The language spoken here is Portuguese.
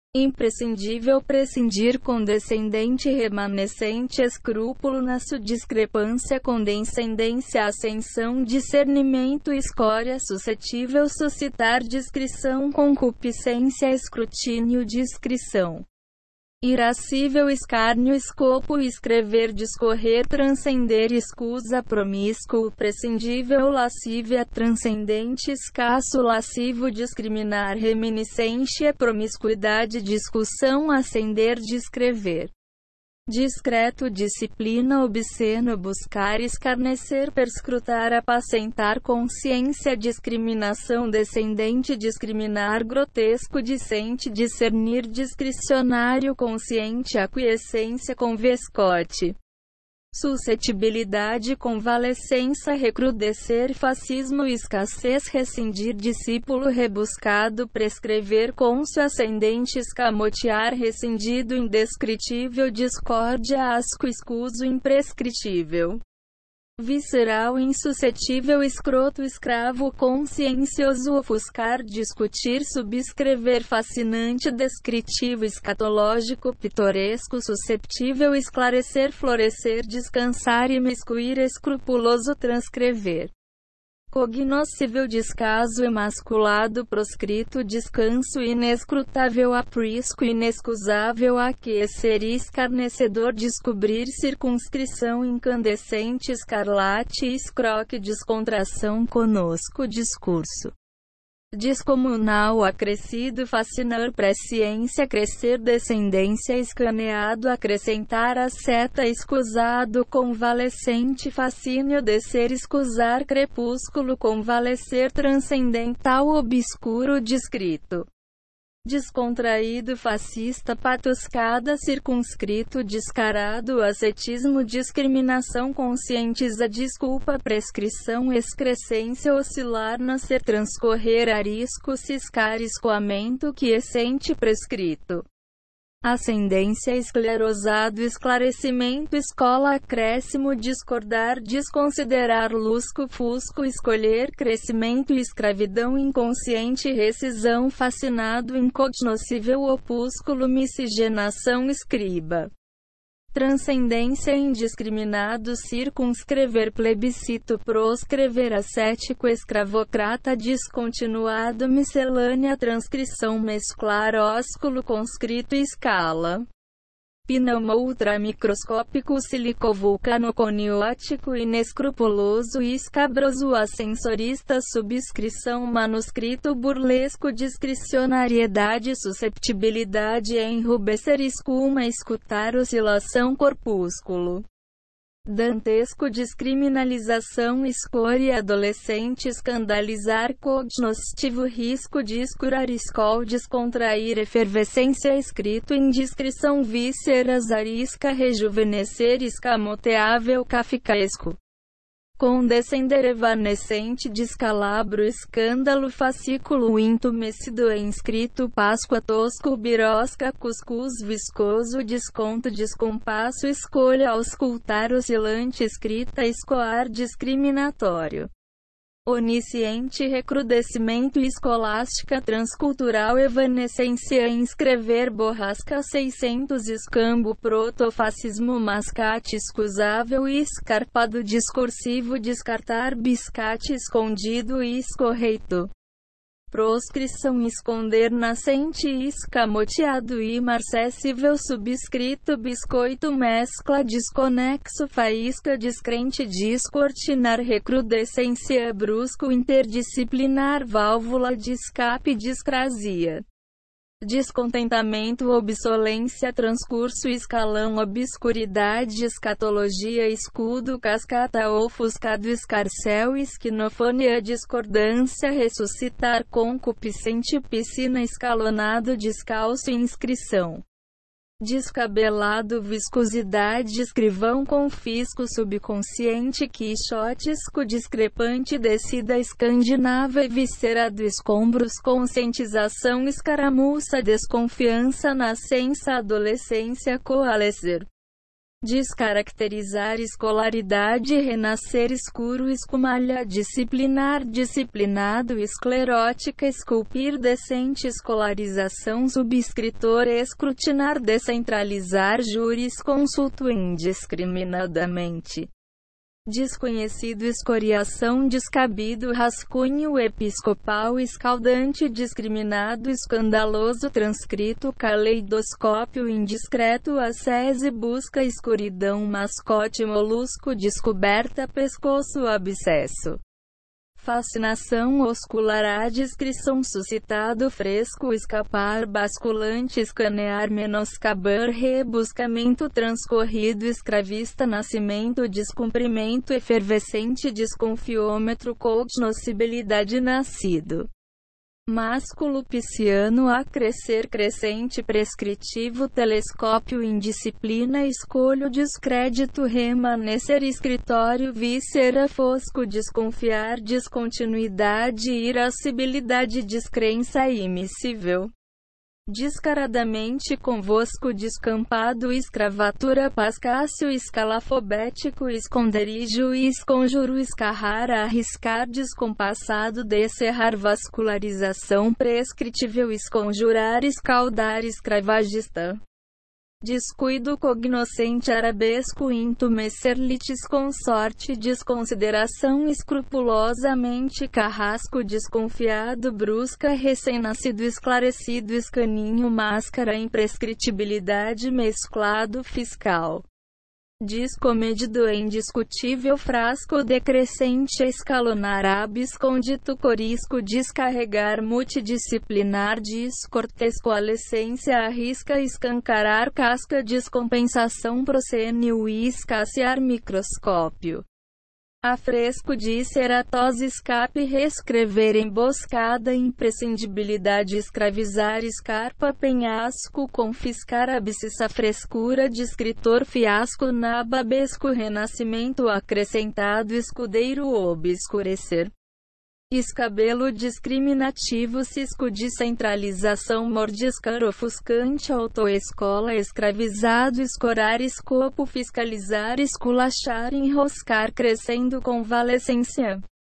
Imprescindível prescindir condescendente remanescente escrúpulo naço discrepância condescendência ascensão discernimento escória suscetível suscitar discrição concupiscência escrutínio discrição irascível escárnio escopo escrever discorrer transcender escusa promíscuo prescindível lascívia transcendente escasso lascivo discriminar reminiscência promiscuidade discussão ascender descrever discreto disciplina obsceno buscar escarnecer perscrutar apacentar consciência discriminação descendente discriminar grotesco dissente discernir discricionário consciente aquiescência convescote suscetibilidade convalescença recrudescer fascismo escassez rescindir discípulo rebuscado prescrever côncio ascendente escamotear rescindido indescritível discórdia asco escuso imprescritível visceral insuscetível escroto escravo consciencioso ofuscar discutir subscrever fascinante descritivo escatológico pitoresco susceptível esclarecer florescer descansar imiscuir escrupuloso transcrever cognoscível descaso emasculado proscrito descanso inescrutável aprisco inexcusável aquecer escarnecedor descobrir circunscrição incandescente escarlate escroque descontração conosco discurso descomunal acrescido fascinar presciência crescer descendência escaneado acrescentar asceta escusado convalescente fascínio descer escusar crepúsculo convalescer transcendental obscuro descrito descontraído fascista patuscada circunscrito descarado ascetismo discriminação conscientiza desculpa prescrição excrescência oscilar nascer transcorrer arisco ciscar escoamento quiescente prescrito ascendência esclerosado esclarecimento escola acréscimo discordar desconsiderar lusco fusco escolher crescimento escravidão inconsciente rescisão fascinado incognoscível opúsculo miscigenação escriba transcendência indiscriminado circunscrever plebiscito proscrever ascético escravocrata descontinuado miscelânea transcrição mesclar ósculo conscrito escala pneuma ultramicroscópico silicovulcano coniótico inescrupuloso escabroso ascensorista subscrição manuscrito burlesco discricionariedade susceptibilidade enrubescer escuma escutar oscilação corpúsculo dantesco descriminalização escória adolescente escandalizar cognoscitivo risco descurar escol descontrair efervescência escrito indiscrição vísceras arisca rejuvenescer escamoteável kafkaesco condescender evanescente descalabro escândalo fascículo intumescido inscrito páscoa tosco birosca cuscuz viscoso desconto descompasso escolha auscultar oscilante escrita escoar discriminatório onisciente recrudescimento escolástica transcultural evanescência inscrever borrasca 600 escambo protofascismo mascate escusável escarpado discursivo descartar biscate escondido escorreito proscrição esconder nascente escamoteado imarcessível subscrito biscoito mescla desconexo faísca descrente descortinar recrudescência brusco interdisciplinar válvula de escape discrasia descontentamento obsolência transcurso escalão obscuridade escatologia escudo cascata ofuscado escarcel esquinofônia discordância ressuscitar concupiscente piscina escalonado descalço inscrição descabelado viscosidade escrivão confisco subconsciente quixotesco discrepante descida escandinava eviscerado escombros conscientização escaramuça desconfiança nascença adolescência coalescer descaracterizar escolaridade, renascer escuro, escumalha, disciplinar, disciplinado, esclerótica, esculpir, decente, escolarização, subscritor, escrutinar, descentralizar, jurisconsulto, indiscriminadamente, desconhecido, escoriação, descabido, rascunho episcopal, escaldante, discriminado, escandaloso, transcrito, caleidoscópio, indiscreto, ascese, busca, escuridão, mascote, molusco, descoberta, pescoço, abscesso, fascinação, oscular, descrição, suscitado, fresco, escapar, basculante, escanear, menoscabar, rebuscamento, transcorrido, escravista, nascimento, descumprimento, efervescente, desconfiômetro, cognoscibilidade, nascido, másculo, pisciano, acrescer, crescente, prescritivo, telescópio, indisciplina, escolho, descrédito, remanescer, escritório, víscera, fosco, desconfiar, descontinuidade, irascibilidade, descrença, imissível, descaradamente, convosco, descampado, escravatura, pascácio, escalafobético, esconderijo, esconjuro, escarrar, arriscar, descompassado, descerrar, vascularização, prescritível, esconjurar, escaldar, escravagista, descuido, cognoscente, arabesco, intumecer, litis, consorte, desconsideração, escrupulosamente, carrasco, desconfiado, brusca, recém-nascido, esclarecido, escaninho, máscara, imprescritibilidade, mesclado, fiscal, descomedido, indiscutível, frasco, decrescente, escalonar, abscondito, corisco, descarregar, multidisciplinar, descortescoalescência, arrisca, escancarar, casca, descompensação, proscênio, escassear, microscópio, afresco, disceratose, escape, reescrever, emboscada, imprescindibilidade, escravizar, escarpa, penhasco, confiscar, abscissa, frescura, descritor, fiasco, nababesco, renascimento, acrescentado, escudeiro, obscurecer, escabelo, discriminativo, cisco, descentralização, mordiscar, ofuscante, autoescola, escravizado, escorar, escopo, fiscalizar, esculachar, enroscar, crescendo, convalescência,